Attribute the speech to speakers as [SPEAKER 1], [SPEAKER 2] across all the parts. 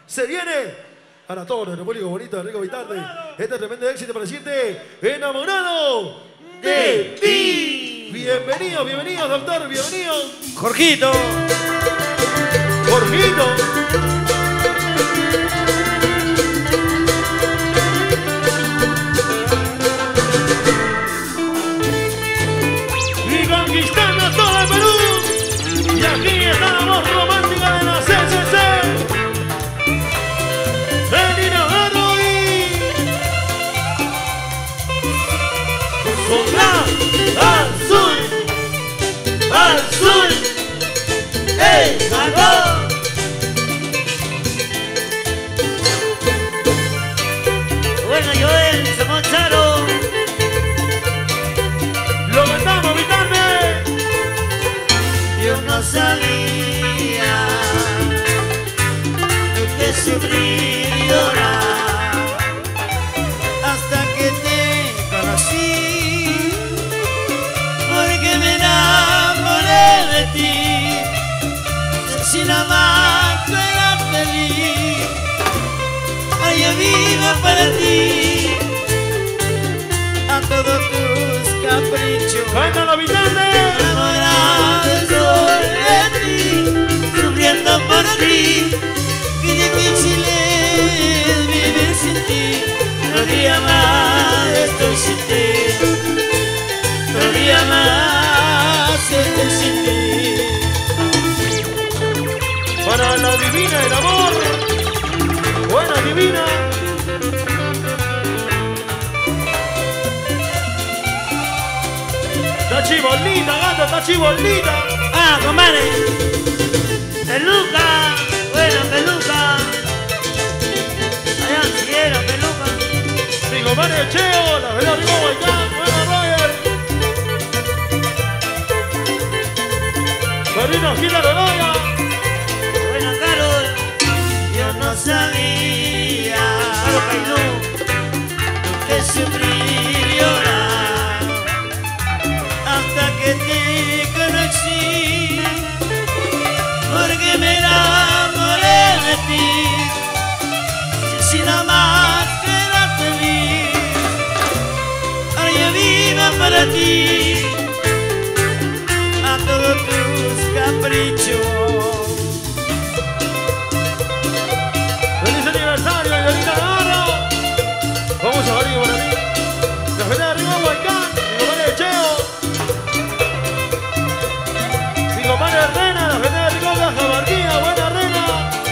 [SPEAKER 1] Se viene para todo nuestro público bonito de Rico Vitarte. Este tremendo éxito para decirte, enamorado de ti. Bienvenido, bienvenido, doctor, bienvenido.
[SPEAKER 2] Jorgito.
[SPEAKER 1] Jorgito. Y conquistando todo el Perú. Y aquí está la voz romántica de la CCC. Venina Garroy. Con la azul. Azul. ¡Ey! ¡Ganó!
[SPEAKER 2] Bueno, Joel, somos Charo.
[SPEAKER 1] ¡Lo cantamos, Vitarme!
[SPEAKER 2] Yo no sabía lo que sufrir y llorar hasta que te conocí, porque me enamoré de ti. Sin amar tú eras feliz, ay, yo vivo para ti, a todos tus caprichos.
[SPEAKER 1] ¡Cántalo, Vitarme!
[SPEAKER 2] Enamorado estoy de ti, sufriendo por ti, qué difícil es vivir sin ti. No día más estoy sin ti, no día más estoy sin ti.
[SPEAKER 1] Para la divina del amor. Buena divina. Está chibolita, gata, está chibolita.
[SPEAKER 2] Ah, compadre. Peluca, buena peluca. Allá al cielo, peluca.
[SPEAKER 1] Mi compadre Cheo, la verdad, Rico Guayán, buena Roger. Marino Gila Rodaya.
[SPEAKER 2] Buena Carol. Yo no sabía lo que sufrir y llorar hasta que te conocí, porque me enamoré de ti. Sin amar era feliz, ahora yo vivo para ti, a todos tus caprichos.
[SPEAKER 1] ¡Feliz aniversario, Yolita Navarro! Vamos a ver por aquí. La gente de Rico Guayán, mi compadre Cheo. Mi compadre Rena, la gente de Rico Cajamarquía, buena Rena.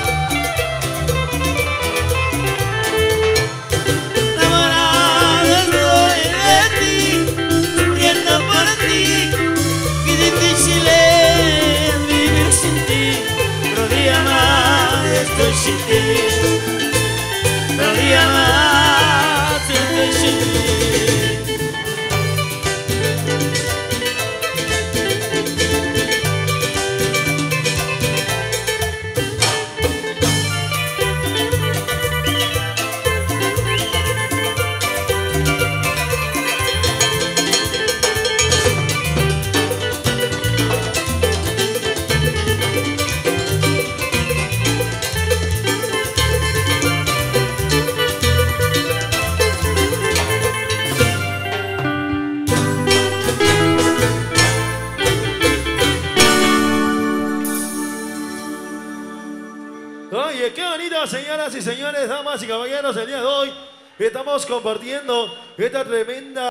[SPEAKER 2] Enamorado estoy de ti, sufriendo por ti, qué difícil es vivir sin ti. Otro día más estoy sin ti, otro día más estoy sin ti.
[SPEAKER 1] Oye, qué bonito, señoras y señores, damas y caballeros, el día de hoy estamos compartiendo esta tremenda